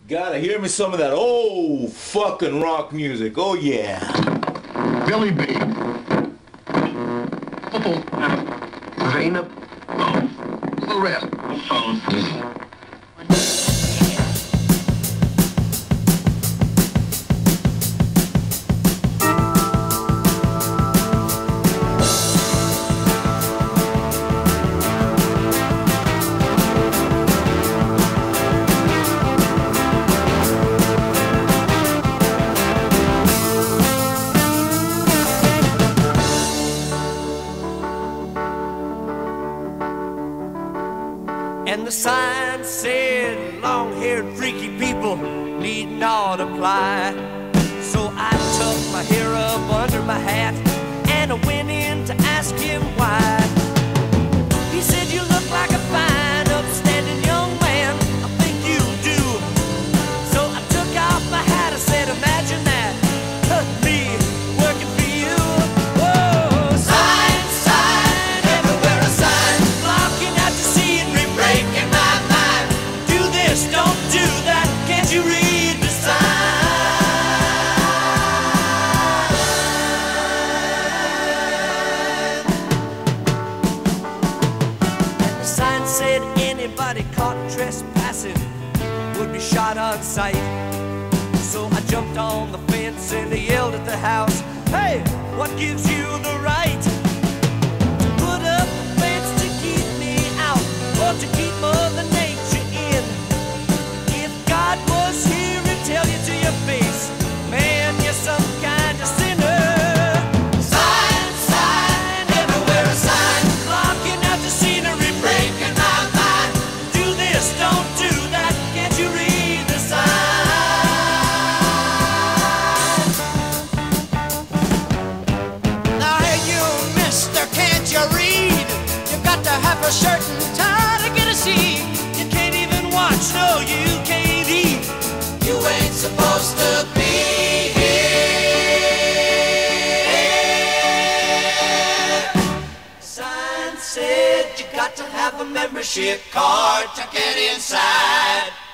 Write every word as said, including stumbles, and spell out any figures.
Gotta hear me some of that old fucking rock music. Oh yeah. Billy B. Zainab. The rest. And the sign said, long-haired freaky people need not apply. So I tucked my hair up under my hat and I went in to ask him why. He said, you look like a fine, upstanding young man. I think you do. So I took off my hat, I said, imagine that, me working for you. Whoa, sign, sign, everywhere a sign, blocking out the scenery, breaking my mind. Do this, don't do that, can't you read the sign? And the sign said anybody caught trespassing would be shot on sight. So I jumped on the fence and I yelled at the house, hey, what gives you the right to put up a fence to keep me out or to keep Mother Nature in? If God was here, he'd tell you to your face, man, you're some kind of sinner. Sign, sign, everywhere a sign, blocking out the scenery, breaking my mind. Do this, don't do that, can't you read the sign? Now hey you, mister, can't you read? You've got to have a shirt and tie to get a seat. You can't even watch, no, you can't eat. You ain't supposed to be here. Sign said you got to have a membership card to get inside.